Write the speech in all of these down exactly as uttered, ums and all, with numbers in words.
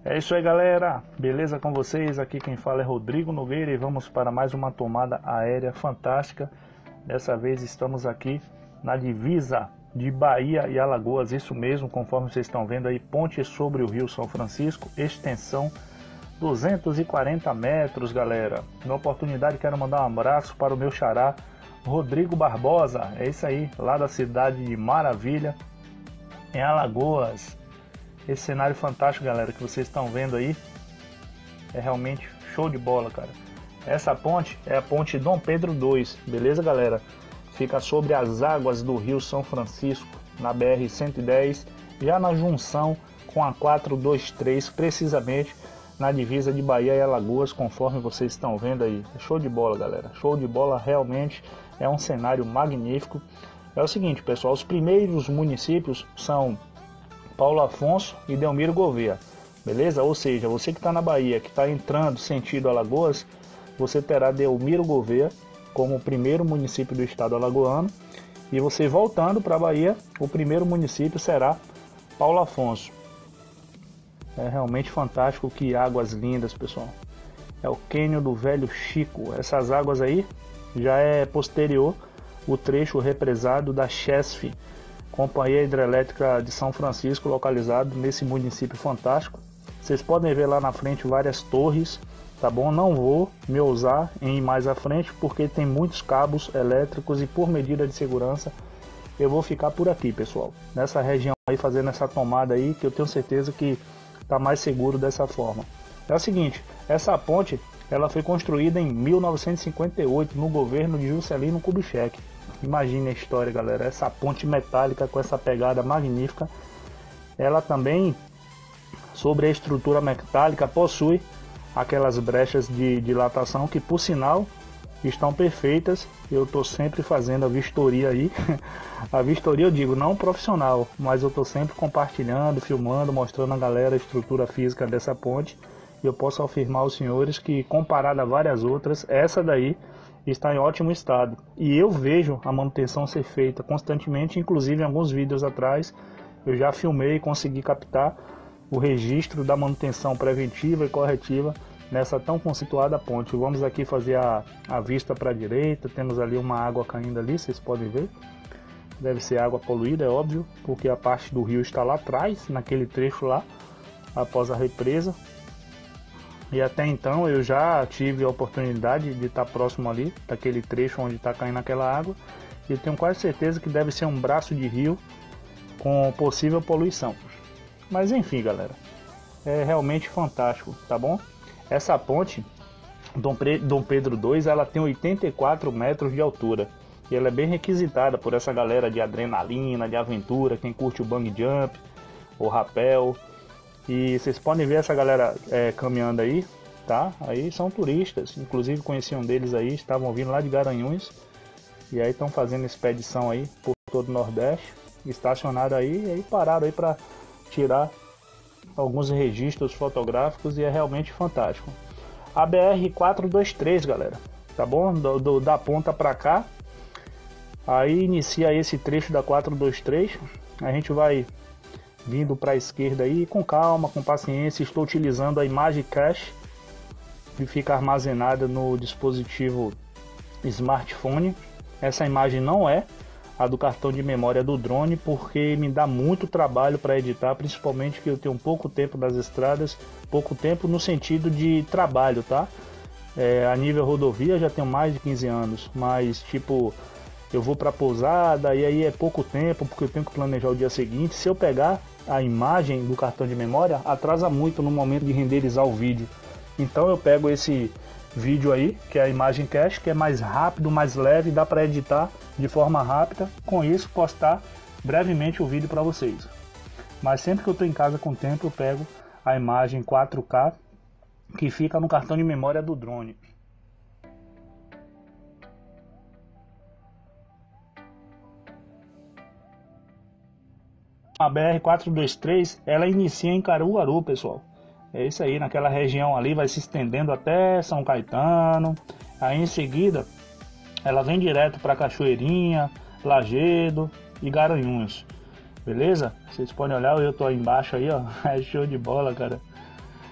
É isso aí, galera, beleza com vocês? Aqui quem fala é Rodrigo Nogueira e vamos para mais uma tomada aérea fantástica. Dessa vez estamos aqui na divisa de Bahia e Alagoas, isso mesmo, conforme vocês estão vendo aí, ponte sobre o Rio São Francisco, extensão duzentos e quarenta metros, galera. Na oportunidade quero mandar um abraço para o meu xará Rodrigo Barbosa, é isso aí, lá da cidade de Maravilha, em Alagoas. Esse cenário fantástico, galera, que vocês estão vendo aí é realmente show de bola, cara. Essa ponte é a ponte Dom Pedro dois, beleza, galera? Fica sobre as águas do Rio São Francisco, na B R cento e dez, já na junção com a quatrocentos e vinte e três, precisamente na divisa de Bahia e Alagoas, conforme vocês estão vendo aí. Show de bola, galera. Show de bola, realmente é um cenário magnífico. É o seguinte, pessoal, os primeiros municípios são Paulo Afonso e Delmiro Gouveia, beleza? Ou seja, você que está na Bahia, que está entrando sentido Alagoas, você terá Delmiro Gouveia como o primeiro município do estado alagoano, e você voltando para a Bahia, o primeiro município será Paulo Afonso. É realmente fantástico, que águas lindas, pessoal. É o Cânion do Velho Chico. Essas águas aí já é posterior o trecho represado da Chesf, Companhia Hidrelétrica de São Francisco, localizado nesse município fantástico. Vocês podem ver lá na frente várias torres, tá bom? Não vou me ousar em ir mais à frente porque tem muitos cabos elétricos e por medida de segurança eu vou ficar por aqui, pessoal. Nessa região aí, fazendo essa tomada aí, que eu tenho certeza que tá mais seguro dessa forma. É o seguinte, essa ponte ela foi construída em mil novecentos e cinquenta e oito no governo de Juscelino Kubitschek. Imagine a história, galera, essa ponte metálica com essa pegada magnífica. Ela também, sobre a estrutura metálica, possui aquelas brechas de dilatação que, por sinal, estão perfeitas. Eu estou sempre fazendo a vistoria aí. A vistoria eu digo, não profissional, mas eu estou sempre compartilhando, filmando, mostrando a galera a estrutura física dessa ponte. E eu posso afirmar aos senhores que, comparada a várias outras, essa daí está em ótimo estado, e eu vejo a manutenção ser feita constantemente. Inclusive, em alguns vídeos atrás eu já filmei e consegui captar o registro da manutenção preventiva e corretiva nessa tão conceituada ponte. Vamos aqui fazer a, a vista para a direita, temos ali uma água caindo ali, vocês podem ver, deve ser água poluída, é óbvio, porque a parte do rio está lá atrás, naquele trecho lá, após a represa. E até então eu já tive a oportunidade de estar próximo ali, daquele trecho onde está caindo aquela água. E eu tenho quase certeza que deve ser um braço de rio com possível poluição. Mas enfim, galera, é realmente fantástico, tá bom? Essa ponte, Dom Pedro dois, ela tem oitenta e quatro metros de altura. E ela é bem requisitada por essa galera de adrenalina, de aventura, quem curte o bungee jump, o rapel. E vocês podem ver essa galera é, caminhando aí, tá? Aí são turistas, inclusive conheci um deles aí, estavam vindo lá de Garanhuns. E aí estão fazendo expedição aí por todo o Nordeste, estacionaram aí e aí pararam aí para tirar alguns registros fotográficos, e é realmente fantástico. A B R quatrocentos e vinte e três, galera, tá bom? Do, do, da ponta para cá, aí inicia esse trecho da quatrocentos e vinte e três, a gente vai vindo para a esquerda aí, com calma, com paciência. Estou utilizando a imagem cache, que fica armazenada no dispositivo smartphone. Essa imagem não é a do cartão de memória do drone, porque me dá muito trabalho para editar, principalmente que eu tenho pouco tempo das estradas, pouco tempo no sentido de trabalho, tá? É, a nível rodovia já tenho mais de quinze anos, mas tipo, eu vou para pousada e aí é pouco tempo, porque eu tenho que planejar o dia seguinte. Se eu pegar a imagem do cartão de memória, atrasa muito no momento de renderizar o vídeo. Então eu pego esse vídeo aí, que é a imagem cache, que é mais rápido, mais leve, dá para editar de forma rápida, com isso postar brevemente o vídeo para vocês. Mas sempre que eu estou em casa com tempo, eu pego a imagem quatro K que fica no cartão de memória do drone. A B R quatrocentos e vinte e três, ela inicia em Caruaru, pessoal. É isso aí, naquela região ali, vai se estendendo até São Caetano. Aí em seguida, ela vem direto para Cachoeirinha, Lagedo e Garanhuns. Beleza? Vocês podem olhar, eu tô aí embaixo aí, ó. É show de bola, cara.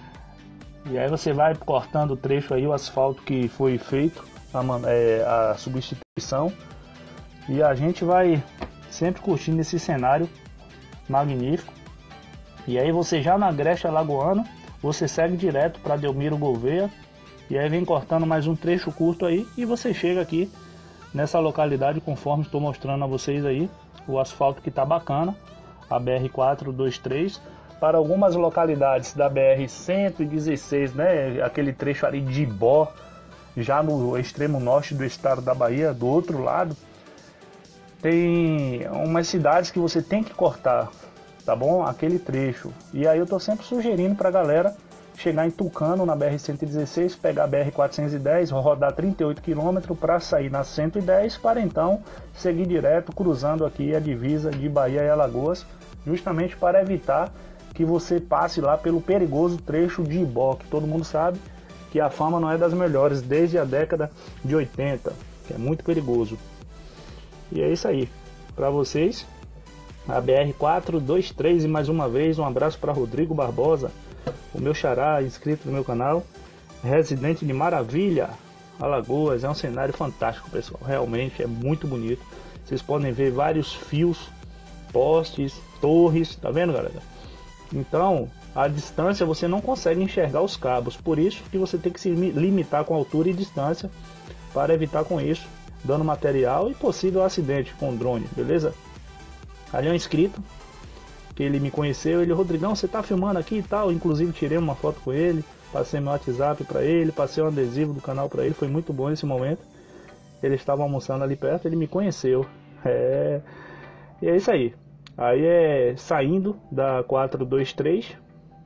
E aí você vai cortando o trecho aí, o asfalto que foi feito, a, é, a substituição. E a gente vai sempre curtindo esse cenário magnífico. E aí você já na Agreste Alagoano, você segue direto para Delmiro Gouveia. E aí vem cortando mais um trecho curto aí e você chega aqui nessa localidade conforme estou mostrando a vocês aí. O asfalto que tá bacana, a B R quatrocentos e vinte e três. Para algumas localidades da B R cento e dezesseis, né, aquele trecho ali de Ibó, já no extremo norte do estado da Bahia, do outro lado, tem umas cidades que você tem que cortar, tá bom? Aquele trecho. E aí eu tô sempre sugerindo pra galera chegar em Tucano na B R cento e dezesseis, pegar a B R quatrocentos e dez, rodar trinta e oito quilômetros para sair na cento e dez, para então seguir direto cruzando aqui a divisa de Bahia e Alagoas, justamente para evitar que você passe lá pelo perigoso trecho de Ibó, que todo mundo sabe que a fama não é das melhores desde a década de oitenta, que é muito perigoso. E é isso aí, para vocês, a B R quatrocentos e vinte e três. E mais uma vez um abraço para Rodrigo Barbosa, o meu xará, inscrito no meu canal, residente de Maravilha, Alagoas. É um cenário fantástico, pessoal, realmente é muito bonito. Vocês podem ver vários fios, postes, torres, tá vendo, galera? Então, a distância você não consegue enxergar os cabos, por isso que você tem que se limitar com altura e distância para evitar com isso dano material e possível acidente com o drone, beleza? Ali é um inscrito que ele me conheceu, ele, Rodrigão, você tá filmando aqui e tal, inclusive tirei uma foto com ele, passei meu WhatsApp para ele, passei um adesivo do canal para ele, foi muito bom esse momento. Ele estava almoçando ali perto, ele me conheceu, é, e é isso aí. Aí é saindo da quatrocentos e vinte e três,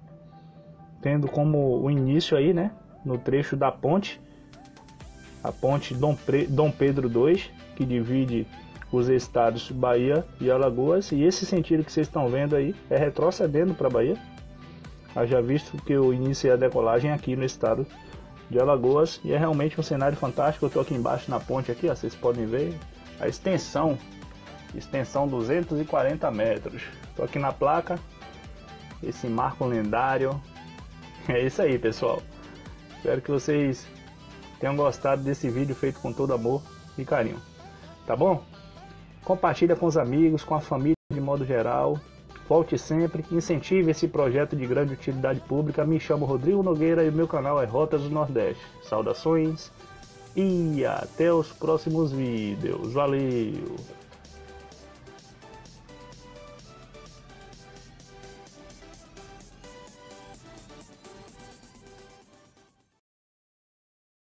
tendo como o início aí, né, no trecho da ponte, a ponte Dom, Pre... Dom Pedro dois, que divide os estados Bahia e Alagoas, e esse sentido que vocês estão vendo aí é retrocedendo para Bahia, haja visto que o início é a decolagem aqui no estado de Alagoas, e é realmente um cenário fantástico. Eu estou aqui embaixo na ponte aqui, ó, vocês podem ver a extensão, extensão duzentos e quarenta metros. Estou aqui na placa, esse marco lendário. É isso aí, pessoal, espero que vocês tenham gostado desse vídeo feito com todo amor e carinho, tá bom? Compartilha com os amigos, com a família de modo geral. Volte sempre, incentive esse projeto de grande utilidade pública. Me chamo Rodrigo Nogueira e o meu canal é Rotas do Nordeste. Saudações e até os próximos vídeos. Valeu!